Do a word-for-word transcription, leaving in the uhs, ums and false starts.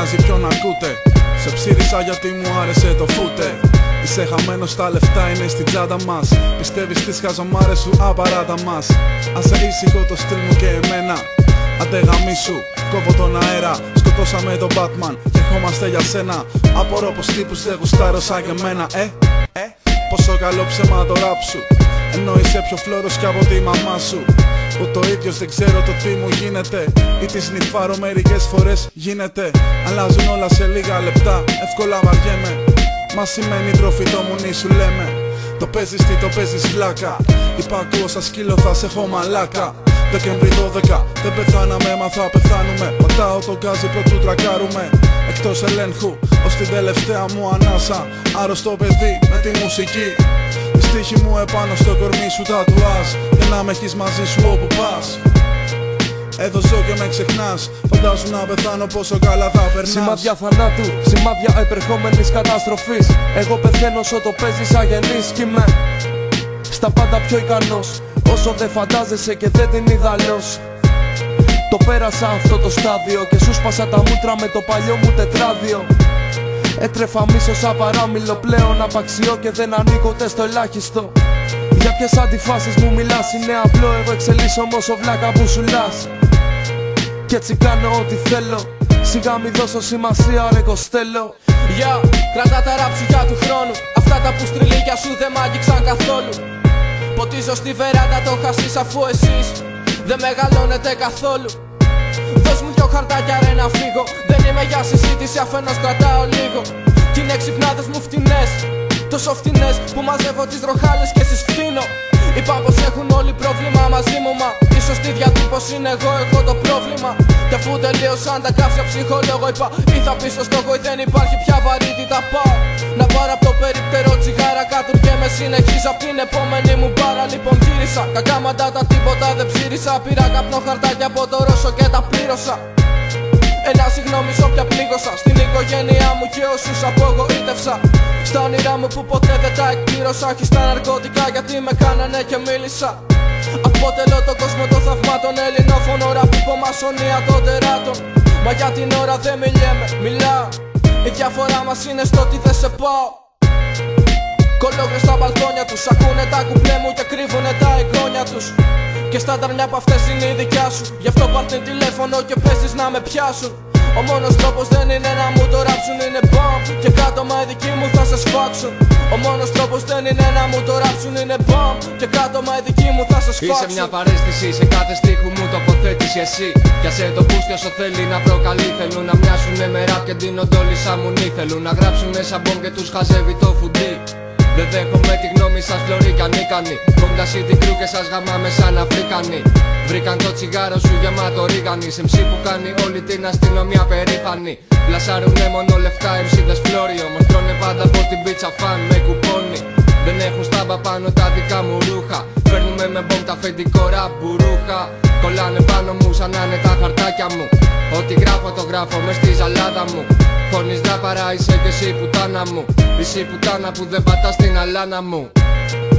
νοιάζει ποιον ακούτε. Σε ψήρισα γιατί μου άρεσε το φούτε. Είσαι χαμένος, τα λεφτά είναι στην τσάντα μας. Πιστεύεις τις χαζομάρες σου, απαράτα μας. Άσε ήσυχο το στυλ μου και εμένα. Άντε γαμίσου, κόβω τον αέρα. Σκοτώσαμε τον Batman και ερχόμαστε για σένα. Απορώ πως τύπους δεν γουστάρω σαν και εμένα. Ε, ε, πόσο καλό ψέμα το ράπ σου. Ενώ είσαι πιο φλόρος κι από τη μαμά σου. Ούτε ο ίδιος δεν ξέρω το τι μου γίνεται. Ή τη σνιφάρω μερικές φορές γίνεται. Αλλάζουν όλα σε λίγα λεπτά, εύκολα βαριέμαι. Μα σημαίνει τροφή το μουνί σου λέμε. Το παίζεις τι το παίζεις βλάκα. Υπακούω σαν σκύλο θα σε έχω μαλάκα. Δεκέμβρη δώδεκα, δεν πεθάναμε μα θα πεθάνουμε. Πατάω το γκάζι πρωτού τρακάρουμε. Εκτός ελέγχου, ως την τελευταία μου ανάσα. Άρρωστο παιδί με τη μουσική. Η στίχη μου επάνω στο κορμί σου τατουάζ. Για να με έχεις μαζί σου όπου πας. Εδώ ζω και με ξεχνάς. Φαντάσου να πεθάνω πόσο καλά θα περνάς. Σημάδια θανάτου, σημάδια επερχόμενης καταστροφής. Εγώ πεθαίνω όσο το παίζεις αγενής. Κι είμαι στα πάντα πιο ικανός. Όσο δεν φαντάζεσαι και δεν την είδα αλλιώς. Το πέρασα αυτό το στάδιο και σου σπάσα τα μούτρα με το παλιό μου τετράδιο. Έτρεφα μίσος σαν παράμιλο, πλέον απαξιώ και δεν ανήκω ούτε στο ελάχιστο. Για ποιες αντιφάσεις μου μιλάς, είναι απλό, εγώ εξελίσσομαι όσο βλάκα που σου λάς. Κι έτσι κάνω ό,τι θέλω, σιγά μη δώσω σημασία ρε Κοστέλο. Γεια, yeah, κρατά τα ραψουγιά του χρόνου. Αυτά τα πουστριλίκια σου δεν μ' άγγιξαν καθόλου. Ποτίζω στη βεράντα το χασίς αφού εσείς δεν μεγαλώνετε καθόλου. Δώσ' μου δυο χαρτάκια ρε να φύγω. Δεν είμαι για συζήτηση, αφενός κρατάω λίγο. Κι είναι ξυπνάδες μου φτηνές, τόσο φτηνές που μαζεύω τις ροχάλες και στις φτύνω. Είπα πως έχουν όλοι πρόβλημα μαζί μου, μα ίσως τη διατύπωση είναι εγώ, έχω το πρόβλημα. Και αφού τελείωσαν τα κάψια ψυχολόγο, είπα ή θα πεις στο στόχο ή δεν υπάρχει πια βαρύτητα. Πάω να πάρω από το περίπτερο τσιγάρα, κατουργέμαι συνεχίζω απ' την επόμενη μου μπάρα. Λοιπόν γύρισα, κακά μαντάτα τίποτα δεν ψήρισα. Πήρα καπνό χαρτάκια από το Ρώσο και τα πλήρωσα. Ένα συγγνώμη σ' όποια πλήγωσα. Στην οικογένειά μου και όσους απογοήτευσα. Στα όνειρά μου που ποτέ δεν τα εκπλήρωσα. Όχι στα ναρκωτικά γιατί με κάνανε και μίλησα. Αποτελώ τον κόσμο των θαυμάτων. Ελληνόφωνο ραπ, υπομασονία των τεράτων. Μα για την ώρα δεν μιλιέμαι, μιλάω. Η διαφορά μας είναι στο ότι δεν σε πάω. Κολόγρες στα μπαλκόνια τους, ακούνε τα κουπλέ μου και κρύβουνε τα εγγόνια τους. Και στα ταρνιά από αυτές είναι η δικιά σου. Γι' αυτό πάρτε τηλέφωνο και παίζεις να με πιάσουν. Ο μόνος τρόπος δεν είναι να μου το ράψουν, είναι bomb. Και κάτω μα οι δικοί μου θα σε σφάξουν. Ο μόνος τρόπος δεν είναι να μου το ράψουν, είναι bomb. Και κάτω μα οι δικοί μου θα σε σφάξουν. Είσαι μια παρέστηση, σε κάθε στίχου μου τοποθέτηση εσύ. Κι ας το πούστη όσο θέλει να προκαλεί. Θέλουν να μοιάσουνε με ραπ και ντύνονται όλοι σαν μουνί. Θέλουν να γράψουνε σαν bomb και τους χαζεύει το φουντί. Δεν δέχομαι τη γνώμη σας φλωρί κι ανίκανοι. Κόμτα city crew και σας γαμάμε σαν Αφρικανοί. Βρήκαν το τσιγάρο σου γεμάτο ρίγανη. Σε εμσί που κάνει όλη την αστυνομία περήφανη. Πλασάρουνε μόνο λεφτά εμσίδες φλόρι. Όμως τρώνε πάντα από την πίτσα φαν με κουπόνι. Δεν έχουν στάμπα πάνω τα δικά μου ρούχα. Φέρνουμε με μπομ τα αφεντικό ραπ μπουρούχα. Κολλάνε πάνω μου σαν να είναι τα χαρτάκια μου. Ό,τι γράφω το γράφω μες στη ζαλάδα μου. Χώνεις να παρά είσαι και εσύ πουτάνα μου. Εσύ πουτάνα που δεν πατάς την αλάνα μου.